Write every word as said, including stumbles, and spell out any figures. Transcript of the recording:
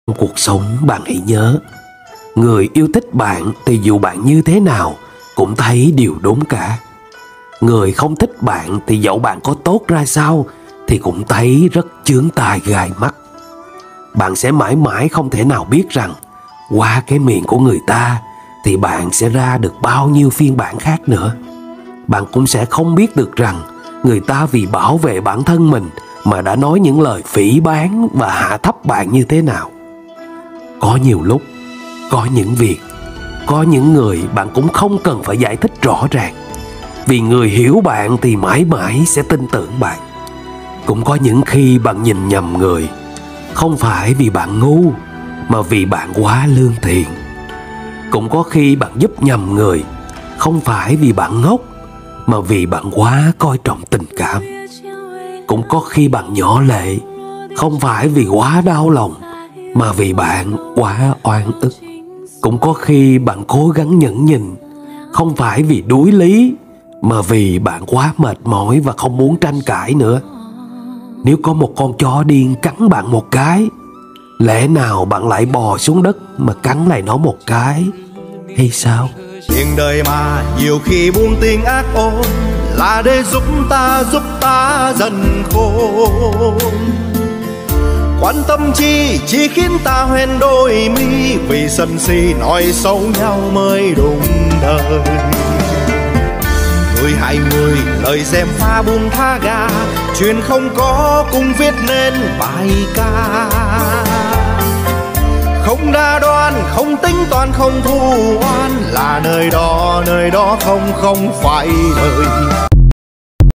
Trong cuộc sống bạn hãy nhớ, người yêu thích bạn thì dù bạn như thế nào cũng thấy điều đúng cả. Người không thích bạn thì dẫu bạn có tốt ra sao thì cũng thấy rất chướng tai gai mắt. Bạn sẽ mãi mãi không thể nào biết rằng qua cái miệng của người ta thì bạn sẽ ra được bao nhiêu phiên bản khác nữa. Bạn cũng sẽ không biết được rằng người ta vì bảo vệ bản thân mình mà đã nói những lời phỉ báng và hạ thấp bạn như thế nào. Có nhiều lúc, có những việc, có những người bạn cũng không cần phải giải thích rõ ràng, vì người hiểu bạn thì mãi mãi sẽ tin tưởng bạn. Cũng có những khi bạn nhìn nhầm người, không phải vì bạn ngu mà vì bạn quá lương thiện. Cũng có khi bạn giúp nhầm người, không phải vì bạn ngốc mà vì bạn quá coi trọng tình cảm. Cũng có khi bạn nhỏ lệ, không phải vì quá đau lòng mà vì bạn quá oan ức. Cũng có khi bạn cố gắng nhẫn nhịn, không phải vì đuối lý mà vì bạn quá mệt mỏi và không muốn tranh cãi nữa. Nếu có một con chó điên cắn bạn một cái, lẽ nào bạn lại bò xuống đất mà cắn lại nó một cái hay sao? Chuyện đời mà nhiều khi buông tiếng ác ôn là để giúp ta giúp ta dần khôn. Quan tâm chi chỉ khiến ta hoen đôi mi, vì sân si nói xấu nhau mới đúng đời. Người hai người lời dèm pha buông tha ga, chuyện không có cùng viết nên bài ca. Không đa đoan, không tính toán, không thù oan, là nơi đó, nơi đó không không phải đời.